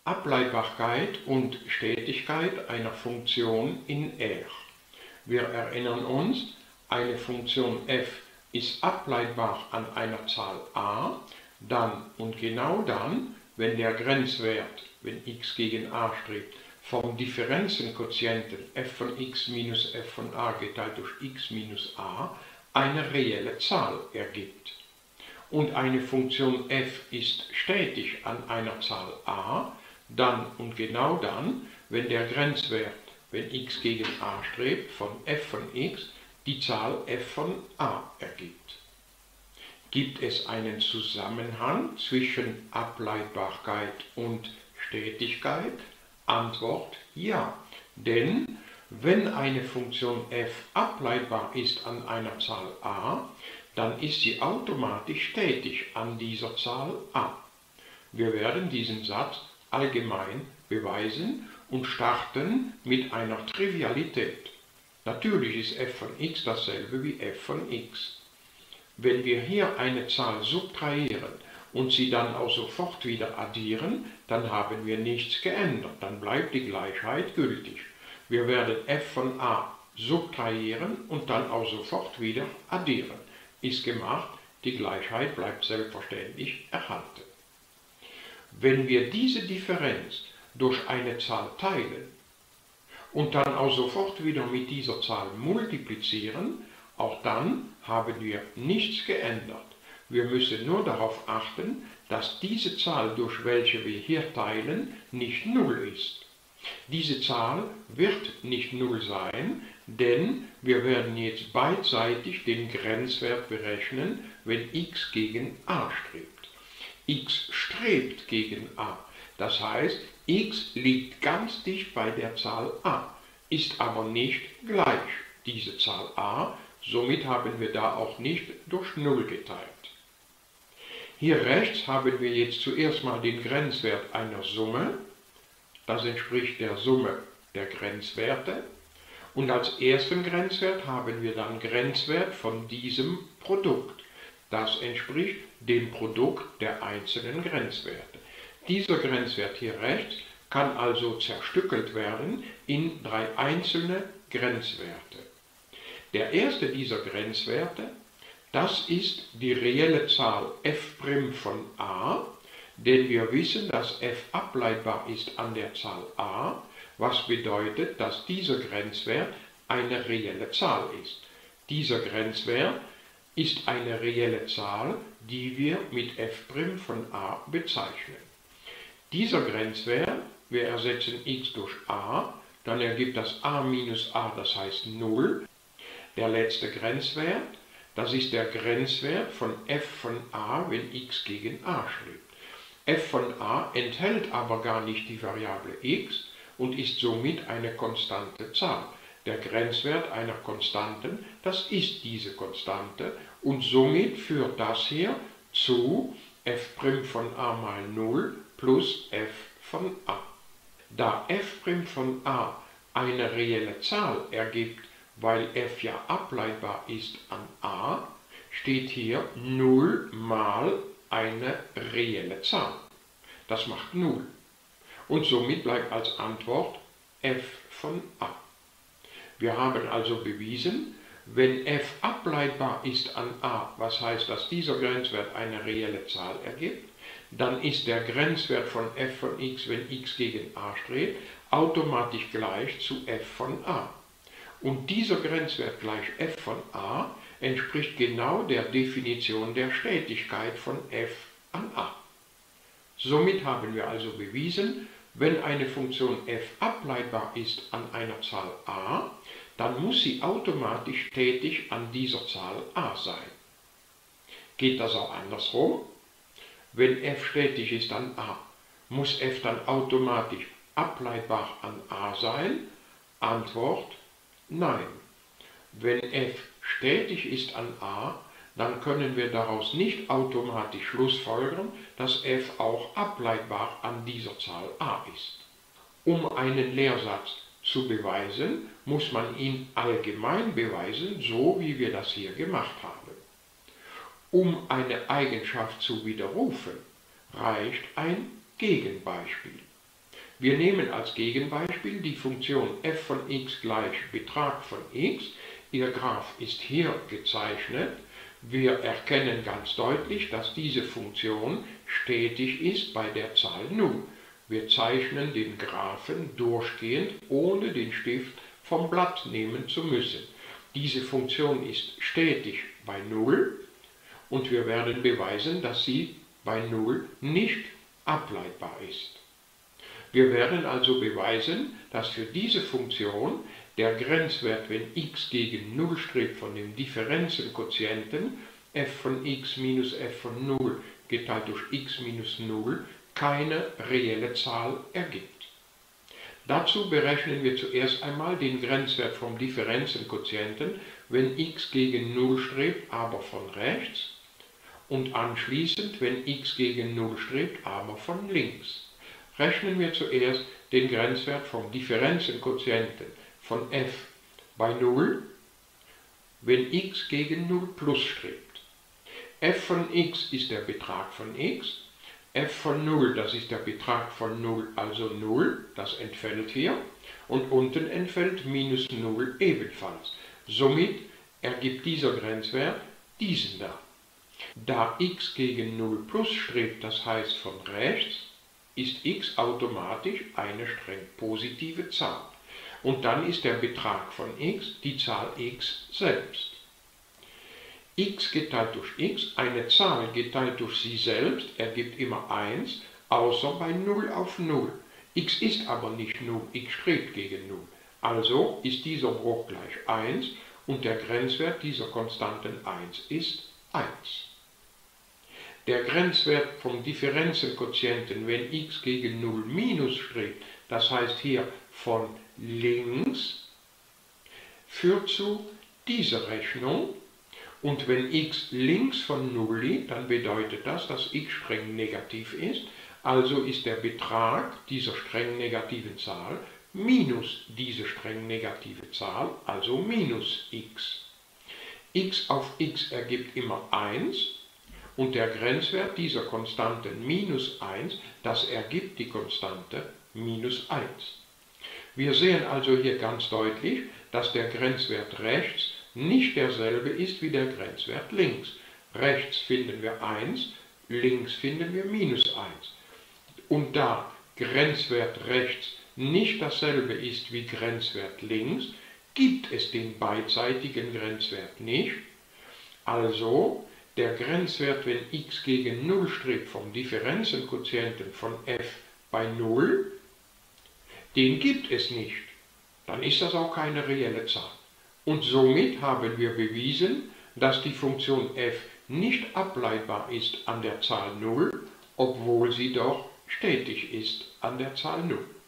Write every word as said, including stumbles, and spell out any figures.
Ableitbarkeit und Stetigkeit einer Funktion in R. Wir erinnern uns, eine Funktion f ist ableitbar an einer Zahl a, dann und genau dann, wenn der Grenzwert, wenn x gegen a strebt, vom Differenzenquotienten f von x minus f von a geteilt durch x minus a eine reelle Zahl ergibt. Und eine Funktion f ist stetig an einer Zahl a, dann und genau dann, wenn der Grenzwert, wenn x gegen a strebt, von f von x die Zahl f von a ergibt. Gibt es einen Zusammenhang zwischen Ableitbarkeit und Stetigkeit? Antwort ja, denn wenn eine Funktion f ableitbar ist an einer Zahl a, dann ist sie automatisch stetig an dieser Zahl a. Wir werden diesen Satz allgemein beweisen und starten mit einer Trivialität. Natürlich ist f von x dasselbe wie f von x. Wenn wir hier eine Zahl subtrahieren und sie dann auch sofort wieder addieren, dann haben wir nichts geändert, dann bleibt die Gleichheit gültig. Wir werden f von a subtrahieren und dann auch sofort wieder addieren. Ist gemacht, die Gleichheit bleibt selbstverständlich erhalten. Wenn wir diese Differenz durch eine Zahl teilen und dann auch sofort wieder mit dieser Zahl multiplizieren, auch dann haben wir nichts geändert. Wir müssen nur darauf achten, dass diese Zahl, durch welche wir hier teilen, nicht null ist. Diese Zahl wird nicht null sein, denn wir werden jetzt beidseitig den Grenzwert berechnen, wenn x gegen a strebt. X strebt gegen a, das heißt, x liegt ganz dicht bei der Zahl a, ist aber nicht gleich diese Zahl a, somit haben wir da auch nicht durch null geteilt. Hier rechts haben wir jetzt zuerst mal den Grenzwert einer Summe, das entspricht der Summe der Grenzwerte, und als ersten Grenzwert haben wir dann Grenzwert von diesem Produkt. Das entspricht dem Produkt der einzelnen Grenzwerte. Dieser Grenzwert hier rechts kann also zerstückelt werden in drei einzelne Grenzwerte. Der erste dieser Grenzwerte, das ist die reelle Zahl f' von a, denn wir wissen, dass f ableitbar ist an der Zahl a, was bedeutet, dass dieser Grenzwert eine reelle Zahl ist. Dieser Grenzwert ist eine reelle Zahl, die wir mit f' von a bezeichnen. Dieser Grenzwert, wir ersetzen x durch a, dann ergibt das a minus a, das heißt null. Der letzte Grenzwert, das ist der Grenzwert von f von a, wenn x gegen a strebt. F von a enthält aber gar nicht die Variable x und ist somit eine konstante Zahl. Der Grenzwert einer Konstanten, das ist diese Konstante und somit führt das hier zu f' von a mal null plus f von a. Da f' von a eine reelle Zahl ergibt, weil f ja ableitbar ist an a, steht hier null mal eine reelle Zahl. Das macht null. Und somit bleibt als Antwort f von a. Wir haben also bewiesen, wenn f ableitbar ist an a, was heißt, dass dieser Grenzwert eine reelle Zahl ergibt, dann ist der Grenzwert von f von x, wenn x gegen a strebt, automatisch gleich zu f von a. Und dieser Grenzwert gleich f von a entspricht genau der Definition der Stetigkeit von f an a. Somit haben wir also bewiesen, wenn eine Funktion f ableitbar ist an einer Zahl a, dann muss sie automatisch stetig an dieser Zahl a sein. Geht das auch andersrum? Wenn f stetig ist an a, muss f dann automatisch ableitbar an a sein? Antwort: Nein. Wenn f stetig ist an a, dann können wir daraus nicht automatisch schlussfolgern, dass f auch ableitbar an dieser Zahl a ist. Um einen Lehrsatz zu beweisen, muss man ihn allgemein beweisen, so wie wir das hier gemacht haben. Um eine Eigenschaft zu widerrufen, reicht ein Gegenbeispiel. Wir nehmen als Gegenbeispiel die Funktion f von x gleich Betrag von x. Ihr Graph ist hier gezeichnet. Wir erkennen ganz deutlich, dass diese Funktion stetig ist bei der Zahl null. Wir zeichnen den Graphen durchgehend, ohne den Stift vom Blatt nehmen zu müssen. Diese Funktion ist stetig bei null und wir werden beweisen, dass sie bei null nicht ableitbar ist. Wir werden also beweisen, dass für diese Funktion der Grenzwert, wenn x gegen null strebt, von dem Differenzenquotienten f von x minus f von null geteilt durch x minus null keine reelle Zahl ergibt. Dazu berechnen wir zuerst einmal den Grenzwert vom Differenzenquotienten, wenn x gegen null strebt, aber von rechts, und anschließend, wenn x gegen null strebt, aber von links. Rechnen wir zuerst den Grenzwert vom Differenzenquotienten von f bei null, wenn x gegen null plus strebt. F von x ist der Betrag von x, f von null, das ist der Betrag von null, also null, das entfällt hier, und unten entfällt minus null ebenfalls. Somit ergibt dieser Grenzwert diesen da. Da x gegen null plus strebt, das heißt von rechts, ist x automatisch eine streng positive Zahl. Und dann ist der Betrag von x die Zahl x selbst. X geteilt durch x, eine Zahl geteilt durch sie selbst, ergibt immer eins, außer bei null auf null. X ist aber nicht null, x strebt gegen null. Also ist dieser Bruch gleich eins und der Grenzwert dieser Konstanten eins ist eins. Der Grenzwert vom Differenzenquotienten, wenn x gegen null minus strebt, das heißt hier von links, führt zu dieser Rechnung. Und wenn x links von null liegt, dann bedeutet das, dass x streng negativ ist. Also ist der Betrag dieser streng negativen Zahl minus diese streng negative Zahl, also minus x. X auf x ergibt immer eins und der Grenzwert dieser Konstante minus eins, das ergibt die Konstante minus eins. Wir sehen also hier ganz deutlich, dass der Grenzwert rechts nicht derselbe ist wie der Grenzwert links. Rechts finden wir eins, links finden wir minus eins. Und da Grenzwert rechts nicht dasselbe ist wie Grenzwert links, gibt es den beidseitigen Grenzwert nicht. Also der Grenzwert, wenn x gegen null strebt vom Differenzenquotienten von f bei null, den gibt es nicht. Dann ist das auch keine reelle Zahl. Und somit haben wir bewiesen, dass die Funktion f nicht ableitbar ist an der Zahl null, obwohl sie doch stetig ist an der Zahl null.